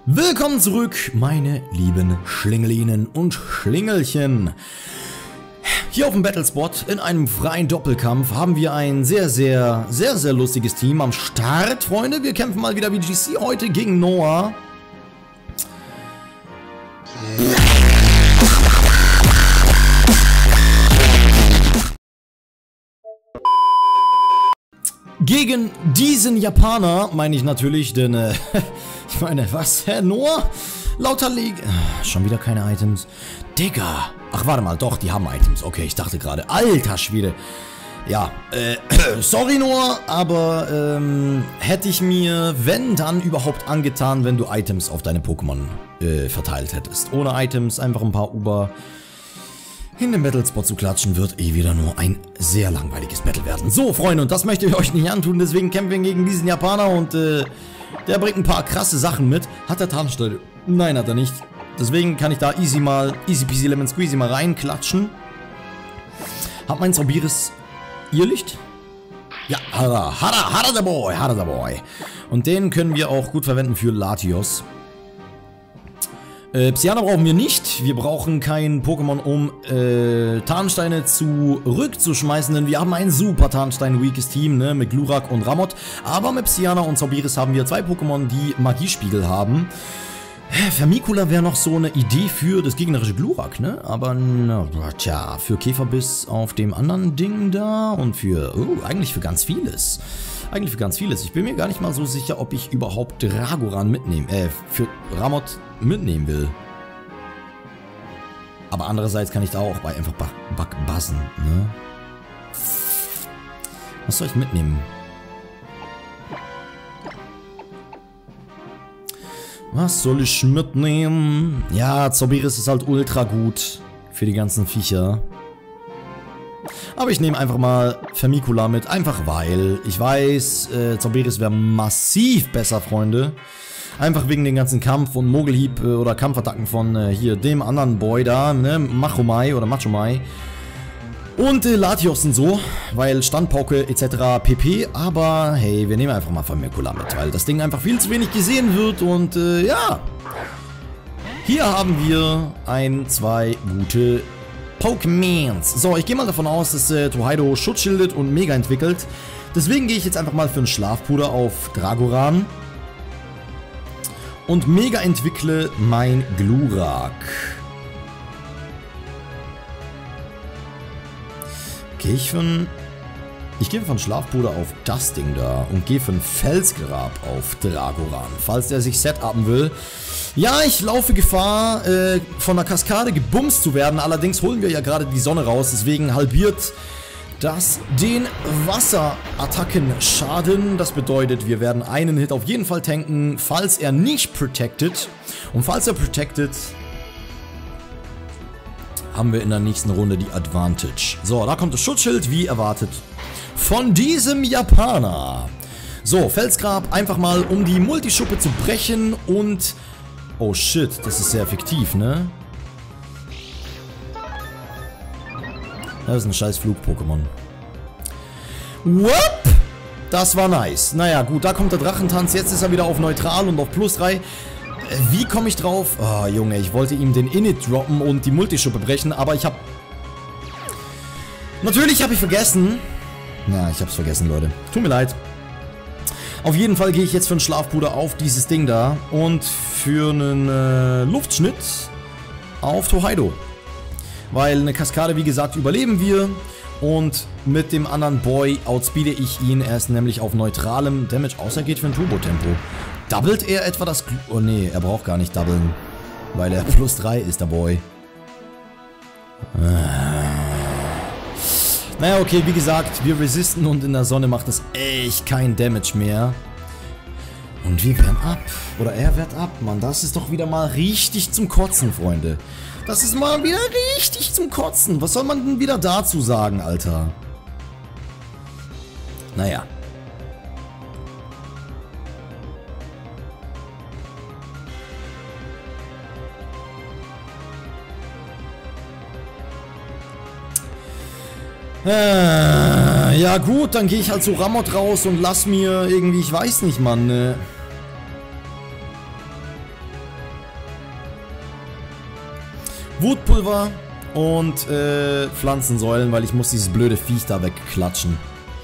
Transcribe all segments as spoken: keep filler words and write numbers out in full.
Willkommen zurück, meine lieben Schlingelinen und Schlingelchen. Hier auf dem Battlespot in einem freien Doppelkampf haben wir ein sehr, sehr, sehr, sehr lustiges Team am Start, Freunde. Wir kämpfen mal wieder wie G C heute gegen Noah. Gegen diesen Japaner, meine ich natürlich, denn, äh, ich meine, was, Herr Noah? Lauter Leg... Schon wieder keine Items. Digga. Ach, warte mal, doch, die haben Items. Okay, ich dachte gerade, alter Schwede. Ja, äh, sorry Noah, aber, ähm, hätte ich mir, wenn, dann überhaupt angetan, wenn du Items auf deine Pokémon, äh, verteilt hättest. Ohne Items, einfach ein paar Uber... In den Battlespot zu klatschen wird eh wieder nur ein sehr langweiliges Battle werden. So, Freunde, und das möchte ich euch nicht antun, deswegen kämpfen wir gegen diesen Japaner und äh, der bringt ein paar krasse Sachen mit. Hat er Tarnsteine? Nein, hat er nicht. Deswegen kann ich da easy mal, easy peasy lemon squeezy mal reinklatschen. Hat mein Zaubiris Irrlicht? Ja, hara, hara, hara der Boy, hara der Boy. Und den können wir auch gut verwenden für Latios. Äh, Psyana brauchen wir nicht. Wir brauchen kein Pokémon, um äh, Tarnsteine zurückzuschmeißen, denn wir haben ein super Tarnstein-weakes Team, ne, mit Glurak und Ramot. Aber mit Psyana und Zaubiris haben wir zwei Pokémon, die Magiespiegel haben. Vermicula wäre noch so eine Idee für das gegnerische Glurak, ne? Aber, na, tja, für Käferbiss auf dem anderen Ding da und für, oh, eigentlich für ganz vieles. Eigentlich für ganz vieles. Ich bin mir gar nicht mal so sicher, ob ich überhaupt Dragoran mitnehmen, äh, für Ramot mitnehmen will. Aber andererseits kann ich da auch bei einfach backbuzzen, ne? Was soll ich mitnehmen? Was soll ich mitnehmen? Ja, Zaubiris ist halt ultra gut für die ganzen Viecher. Aber ich nehme einfach mal Vermicula mit, einfach weil ich weiß, äh, Zaubiris wäre massiv besser, Freunde. Einfach wegen den ganzen Kampf- und Mogelhieb äh, oder Kampfattacken von äh, hier dem anderen Boy da, ne, Machomai oder Machomai. Und äh, Latios und so, weil Standpauke et cetera pp. Aber hey, wir nehmen einfach mal Vermicula mit, weil das Ding einfach viel zu wenig gesehen wird und äh, ja. Hier haben wir ein, zwei gute Pokémons. So, ich gehe mal davon aus, dass äh, Totodile Schutzschildet und Mega entwickelt. Deswegen gehe ich jetzt einfach mal für einen Schlafpuder auf Dragoran. Und Mega entwickle mein Glurak. Gehe ich für einen... Ich gehe von Schlafpuder auf das Ding da und gehe für einen Felsgrab auf Dragoran, falls der sich setupen will. Ja, ich laufe Gefahr, äh, von der Kaskade gebumst zu werden, allerdings holen wir ja gerade die Sonne raus, deswegen halbiert das den Wasserattacken-Schaden. Das bedeutet, wir werden einen Hit auf jeden Fall tanken, falls er nicht protected. Und falls er protected, haben wir in der nächsten Runde die Advantage. So, da kommt das Schutzschild, wie erwartet, von diesem Japaner. So, Felsgrab, einfach mal um die Multischuppe zu brechen und... Oh shit, das ist sehr effektiv, ne? Das ist ein scheiß Flug-Pokémon. Whoop! Das war nice. Naja, gut, da kommt der Drachentanz. Jetzt ist er wieder auf neutral und auf plus drei. Wie komme ich drauf? Oh, Junge, ich wollte ihm den Init droppen und die Multischuppe brechen, aber ich habe... Natürlich habe ich vergessen. Na, ich habe es vergessen, Leute. Tut mir leid. Auf jeden Fall gehe ich jetzt für einen Schlafpuder auf dieses Ding da und für einen äh, Luftschnitt auf Totodile. Weil eine Kaskade, wie gesagt, überleben wir und mit dem anderen Boy outspeede ich ihn. Er ist nämlich auf neutralem Damage, außer er geht für ein Turbo-Tempo. Doublet er etwa das... Gl oh nee, er braucht gar nicht doublen, weil er plus drei ist, der Boy. Ah. Naja, okay, wie gesagt, wir resisten und in der Sonne macht es echt kein Damage mehr. Und wir werden ab. Oder er wird ab, Mann. Das ist doch wieder mal richtig zum Kotzen, Freunde. Das ist mal wieder richtig zum Kotzen. Was soll man denn wieder dazu sagen, Alter? Naja. Äh, ja gut, dann gehe ich halt zu Ramot raus und lass mir irgendwie, ich weiß nicht, Mann, ne... Wutpulver und äh, Pflanzensäulen, weil ich muss dieses blöde Viech da wegklatschen.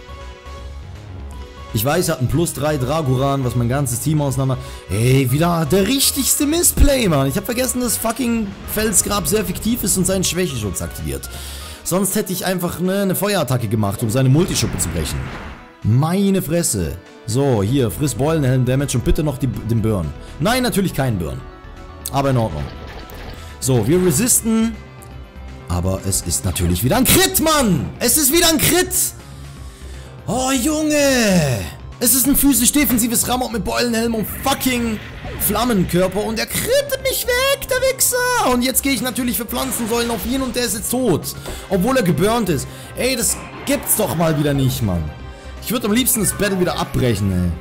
Ich weiß, er hat ein plus drei Dragoran, was mein ganzes Team auseinander... Ey, wieder der richtigste Missplay, Mann. Ich habe vergessen, dass fucking Felsgrab sehr effektiv ist und seinen Schwächeschutz aktiviert. Sonst hätte ich einfach ne, eine Feuerattacke gemacht, um seine Multischuppe zu brechen. Meine Fresse. So, hier, friss Beulenhelm-Damage und bitte noch die, den Burn. Nein, natürlich kein Burn. Aber in Ordnung. So, wir resisten. Aber es ist natürlich wieder ein Crit, Mann. Es ist wieder ein Crit. Oh, Junge! Es ist ein physisch-defensives Ramok mit Beulenhelm und fucking Flammenkörper und er krittet mich weg, der Wichser! Und jetzt gehe ich natürlich für Pflanzensäulen auf ihn und der ist jetzt tot. Obwohl er geburnt ist. Ey, das gibt's doch mal wieder nicht, Mann. Ich würde am liebsten das Battle wieder abbrechen, ey.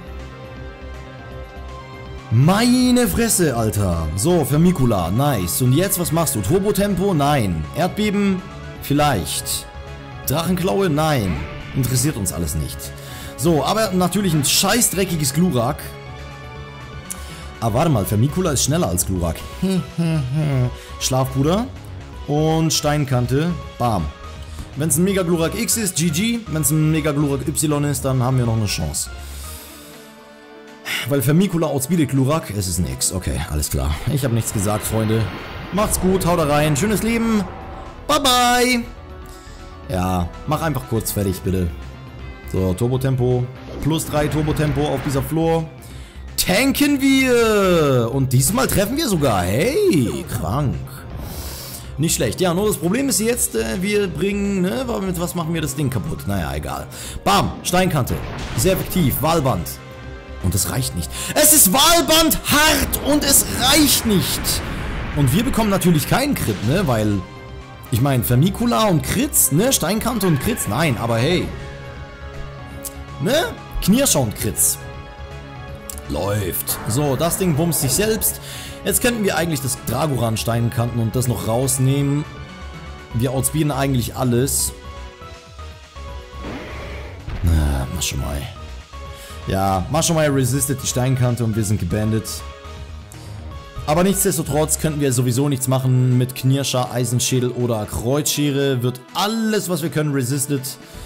Meine Fresse, Alter. So, Vermicula, nice. Und jetzt, was machst du? Turbo-Tempo? Nein. Erdbeben? Vielleicht. Drachenklaue? Nein. Interessiert uns alles nicht. So, aber natürlich ein scheißdreckiges Glurak. Aber warte mal, Vermicula ist schneller als Glurak. Schlafpuder und Steinkante. Bam. Wenn es ein Mega Glurak X ist, G G. Wenn es ein Mega Glurak Y ist, dann haben wir noch eine Chance. Weil Vermicula outspeedet Glurak. Es ist ein X. Okay, alles klar. Ich habe nichts gesagt, Freunde. Macht's gut, haut rein. Schönes Leben. Bye, bye. Ja, mach einfach kurz fertig, bitte. So, Turbo-Tempo. Plus drei Turbo-Tempo auf dieser Floor. Tanken wir! Und diesmal treffen wir sogar. Hey, krank. Nicht schlecht. Ja, nur das Problem ist jetzt, äh, wir bringen, ne, mit was machen wir das Ding kaputt? Naja, egal. Bam, Steinkante. Sehr effektiv. Wahlband. Und es reicht nicht. Es ist Wahlband hart und es reicht nicht. Und wir bekommen natürlich keinen Crit, ne, weil... Ich meine, Vermicula und Crits, ne? Steinkante und Crits, nein, aber hey. Ne? Knierscher und Crits. Läuft. So, das Ding bumst sich selbst. Jetzt könnten wir eigentlich das Dragoran Steinkanten und das noch rausnehmen. Wir outspeeden eigentlich alles. Na, Maschomai. Ja, Maschomai resistet die Steinkante und wir sind gebandet. Aber nichtsdestotrotz könnten wir sowieso nichts machen mit Knirscher, Eisenschädel oder Kreuzschere. Wird alles, was wir können, resisted.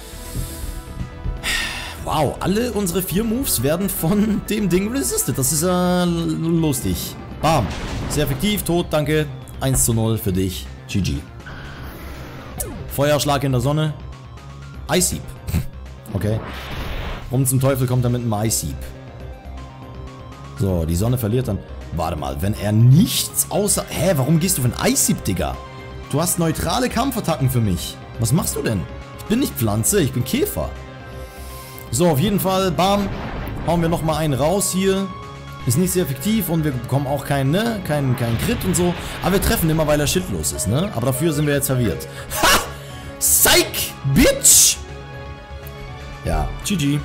Wow, alle unsere vier Moves werden von dem Ding resisted. Das ist äh, lustig. Bam. Sehr effektiv, tot, danke. eins zu null für dich. G G. Feuerschlag in der Sonne. Eishieb. Okay. Warum zum Teufel kommt er mit einem Eishieb? So, die Sonne verliert dann... Warte mal, wenn er nichts außer... Hä, warum gehst du für ein Eishieb, Digga? Du hast neutrale Kampfattacken für mich. Was machst du denn? Ich bin nicht Pflanze, ich bin Käfer. So, auf jeden Fall, bam. Hauen wir nochmal einen raus hier. Ist nicht sehr effektiv und wir bekommen auch keinen, ne? Keinen kein Crit und so. Aber wir treffen immer, weil er schildlos ist, ne? Aber dafür sind wir jetzt verwirrt. Ha! Psych, Bitch! Ja, G G.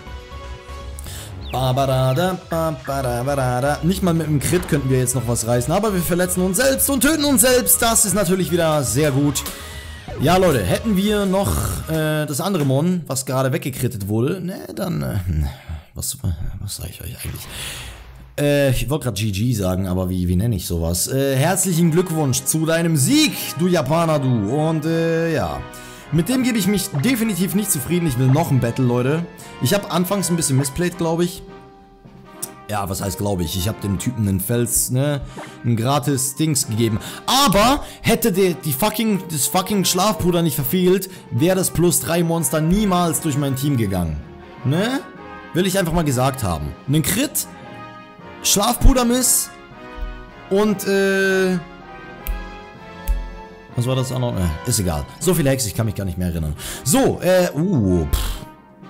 Nicht mal mit dem Crit könnten wir jetzt noch was reißen, aber wir verletzen uns selbst und töten uns selbst. Das ist natürlich wieder sehr gut. Ja, Leute, hätten wir noch äh, das andere Mon, was gerade weggekrittet wurde, ne, dann, äh, was, was sage ich euch eigentlich? Äh, ich wollte gerade G G sagen, aber wie, wie nenne ich sowas? Äh, herzlichen Glückwunsch zu deinem Sieg, du Japaner, du. Und, äh, ja. Mit dem gebe ich mich definitiv nicht zufrieden. Ich will noch ein Battle, Leute. Ich habe anfangs ein bisschen missplayed, glaube ich. Ja, was heißt glaube ich? Ich habe dem Typen einen Fels, ne, ein gratis Dings gegeben. Aber hätte der, die fucking, das fucking Schlafpuder nicht verfehlt, wäre das plus drei Monster niemals durch mein Team gegangen. Ne? Will ich einfach mal gesagt haben. Einen Crit, Schlafpudermiss und, äh... was war das auch noch? Äh, ist egal. So viele Hex, ich kann mich gar nicht mehr erinnern. So, äh, uh, pff.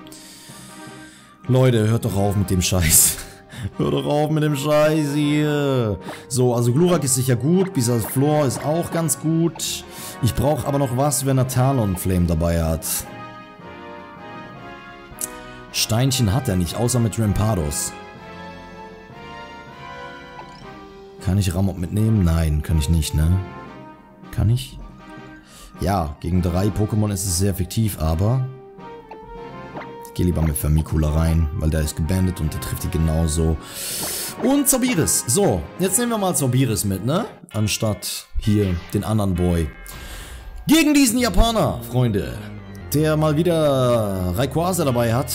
Leute, hört doch auf mit dem Scheiß. Hört doch auf mit dem Scheiß hier. So, also Glurak ist sicher gut. Bisasflor ist auch ganz gut. Ich brauche aber noch was, wenn er Talonflame dabei hat. Steinchen hat er nicht, außer mit Rampados. Kann ich Ramok mitnehmen? Nein, kann ich nicht, ne? Kann ich? Ja, gegen drei Pokémon ist es sehr effektiv, aber... Ich gehe lieber mit Vermicula rein, weil der ist gebandet und der trifft die genauso. Und Zobiris. So, jetzt nehmen wir mal Zobiris mit, ne? Anstatt hier den anderen Boy. Gegen diesen Japaner, Freunde. Der mal wieder Rayquaza dabei hat.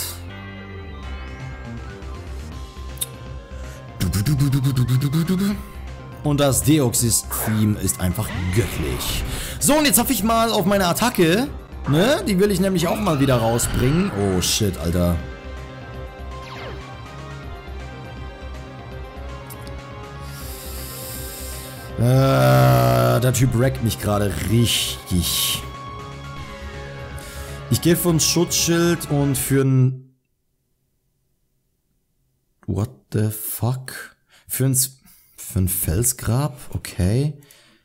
Und das Deoxys-Theme ist einfach göttlich. So, und jetzt hoffe ich mal auf meine Attacke. Ne? Die will ich nämlich auch mal wieder rausbringen. Oh, shit, Alter. Äh, der Typ wreckt mich gerade richtig. Ich gehe für ein Schutzschild und für ein... What the fuck? Für ein... Für ein Felsgrab? Okay.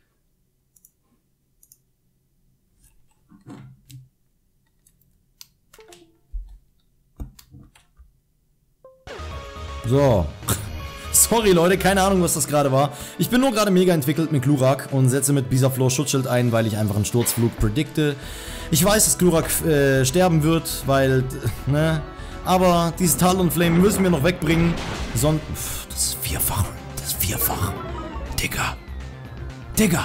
So. Sorry Leute, keine Ahnung, was das gerade war. Ich bin nur gerade mega entwickelt mit Glurak und setze mit Bisaflor Schutzschild ein, weil ich einfach einen Sturzflug predikte. Ich weiß, dass Glurak äh, sterben wird, weil, ne, aber diese Talonflame müssen wir noch wegbringen. Sonst, das ist vierfach, das ist vierfach. Digga. Digga.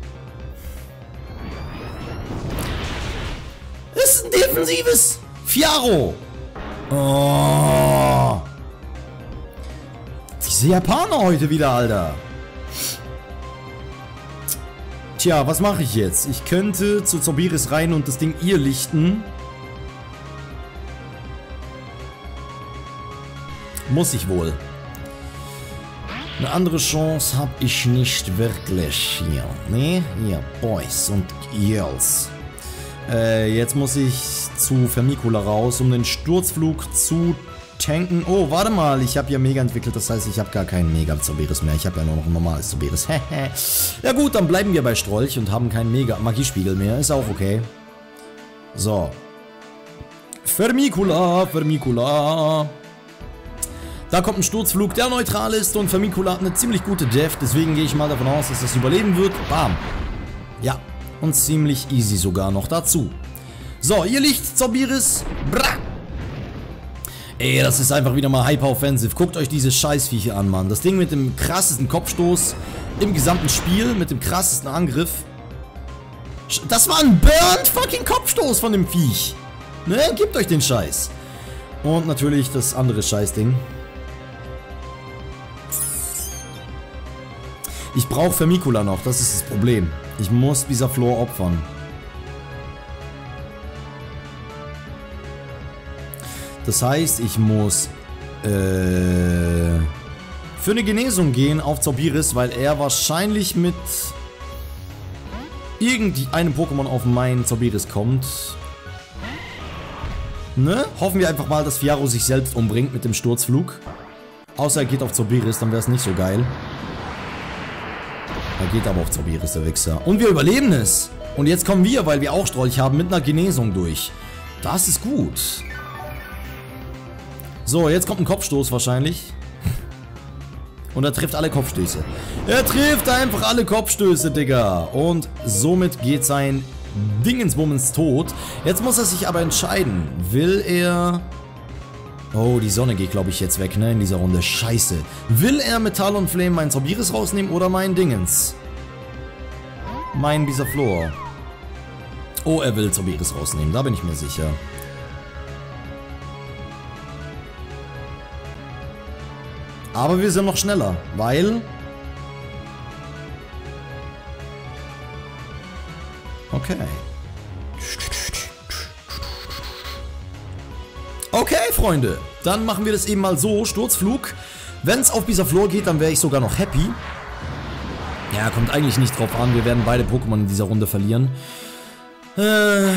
Das ist ein defensives Fiaro. Oh. Diese Japaner heute wieder, Alter. Tja, was mache ich jetzt? Ich könnte zu Zobiris rein und das Ding irrlichten. Muss ich wohl. Eine andere Chance habe ich nicht wirklich hier. Ne? Hier, Boys und Girls. Äh, jetzt muss ich zu Vermicula raus, um den Sturzflug zu tanken. Oh, warte mal, ich habe ja Mega entwickelt, das heißt, ich habe gar keinen Mega Zoberis mehr. Ich habe ja nur noch ein normales Zoberis. Ja gut, dann bleiben wir bei Strolch und haben keinen Mega Magiespiegel mehr. Ist auch okay. So. Vermicula, Vermicula. Da kommt ein Sturzflug, der neutral ist und Vermicula hat eine ziemlich gute Def. Deswegen gehe ich mal davon aus, dass das überleben wird. Bam. Ja, und ziemlich easy sogar noch dazu. So, ihr Licht, Zobiris. Bra. Ey, das ist einfach wieder mal Hyper-Offensive. Guckt euch diese Scheißviecher an, Mann. Das Ding mit dem krassesten Kopfstoß im gesamten Spiel, mit dem krassesten Angriff. Das war ein burnt fucking Kopfstoß von dem Viech. Ne, gebt euch den Scheiß. Und natürlich das andere Scheißding. Ich brauche Vermicula noch, das ist das Problem. Ich muss Bisaflor opfern. Das heißt, ich muss äh, für eine Genesung gehen auf Zobiris, weil er wahrscheinlich mit irgendeinem Pokémon auf meinen Zobiris kommt. Ne? Hoffen wir einfach mal, dass Fiaro sich selbst umbringt mit dem Sturzflug. Außer er geht auf Zobiris, dann wäre es nicht so geil. Er geht aber auf Zobiris, der Wichser. Und wir überleben es. Und jetzt kommen wir, weil wir auch Strolch haben, mit einer Genesung durch. Das ist gut. So, jetzt kommt ein Kopfstoß wahrscheinlich. Und er trifft alle Kopfstöße. Er trifft einfach alle Kopfstöße, Digga. Und somit geht sein Dingensbummens tot. Jetzt muss er sich aber entscheiden. Will er... Oh, die Sonne geht, glaube ich, jetzt weg, ne? In dieser Runde. Scheiße. Will er mit Talonflame meinen Zobiris rausnehmen oder meinen Dingens? Mein Bisaflor. Oh, er will Zobiris rausnehmen. Da bin ich mir sicher. Aber wir sind noch schneller, weil... Okay. Okay, Freunde. Dann machen wir das eben mal so. Sturzflug. Wenn es auf Bisaflor geht, dann wäre ich sogar noch happy. Ja, kommt eigentlich nicht drauf an. Wir werden beide Pokémon in dieser Runde verlieren. Äh...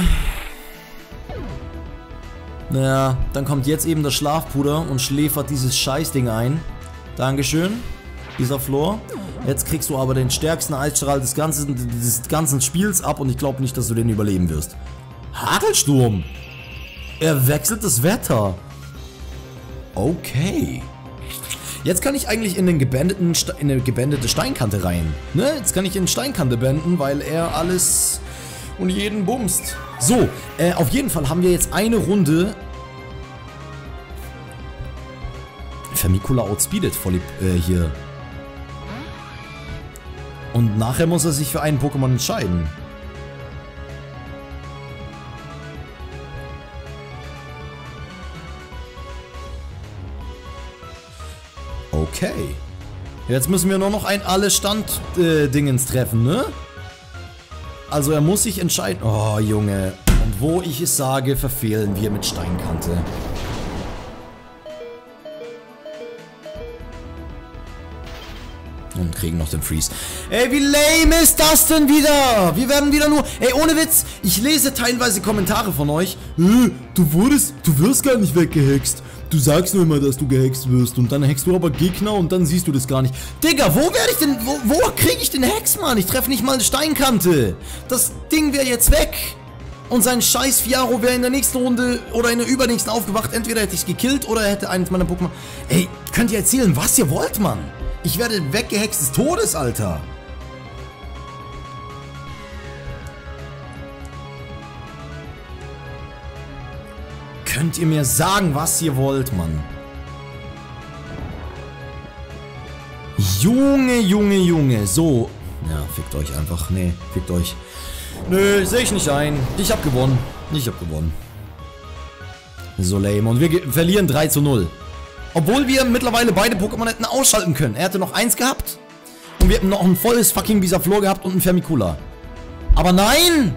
Naja, dann kommt jetzt eben das Schlafpuder und schläfert dieses Scheißding ein. Dankeschön, Bisaflor. Jetzt kriegst du aber den stärksten Eisstrahl des ganzen, des ganzen Spiels ab und ich glaube nicht, dass du den überleben wirst. Hagelsturm! Er wechselt das Wetter. Okay. Jetzt kann ich eigentlich in, den gebändeten, in eine gebändete Steinkante rein. Ne? Jetzt kann ich in Steinkante bänden, weil er alles und jeden bumst. So, äh, auf jeden Fall haben wir jetzt eine Runde... Vermicula outspeedet voll äh, hier. Und nachher muss er sich für einen Pokémon entscheiden. Okay. Jetzt müssen wir nur noch ein Alle-Stand-Dingens äh, treffen, ne? Also er muss sich entscheiden. Oh, Junge. Und wo ich es sage, verfehlen wir mit Steinkante. Und kriegen noch den Freeze. Ey, wie lame ist das denn wieder? Wir werden wieder nur... Ey, ohne Witz, ich lese teilweise Kommentare von euch. Äh, du wurdest... Du wirst gar nicht weggehext. Du sagst nur immer, dass du gehext wirst. Und dann hackst du aber Gegner und dann siehst du das gar nicht. Digga, wo werde ich denn... Wo, wo kriege ich den Hex, Mann? Ich treffe nicht mal eine Steinkante. Das Ding wäre jetzt weg. Und sein scheiß Fiaro wäre in der nächsten Runde oder in der übernächsten aufgewacht. Entweder hätte ich es gekillt oder er hätte eines meiner Pokémon... Ey, könnt ihr erzählen, was ihr wollt, Mann? Ich werde weggehext des Todes, Alter. Könnt ihr mir sagen, was ihr wollt, Mann? Junge, Junge, Junge. So. Ja, fickt euch einfach. Nee, fickt euch. Nö, sehe ich nicht ein. Ich hab gewonnen. Ich hab gewonnen. So lame. Und wir verlieren drei zu null. Obwohl wir mittlerweile beide Pokémon hätten ausschalten können. Er hätte noch eins gehabt. Und wir hätten noch ein volles fucking Bisaflor gehabt und ein Vermicula. Aber nein!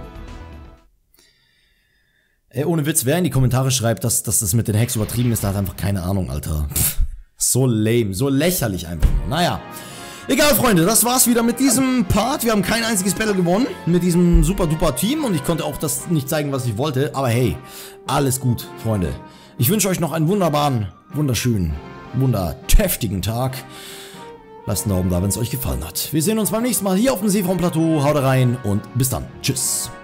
Ey, ohne Witz, wer in die Kommentare schreibt, dass, dass das mit den Hacks übertrieben ist, der hat einfach keine Ahnung, Alter. Pff, so lame, so lächerlich einfach. Naja. Egal, Freunde, das war's wieder mit diesem Part. Wir haben kein einziges Battle gewonnen mit diesem super duper Team. Und ich konnte auch das nicht zeigen, was ich wollte. Aber hey, alles gut, Freunde. Ich wünsche euch noch einen wunderbaren, wunderschönen, wundertäftigen Tag. Lasst einen Daumen da, wenn es euch gefallen hat. Wir sehen uns beim nächsten Mal hier auf dem Seefrauenplateau. Haut rein und bis dann. Tschüss.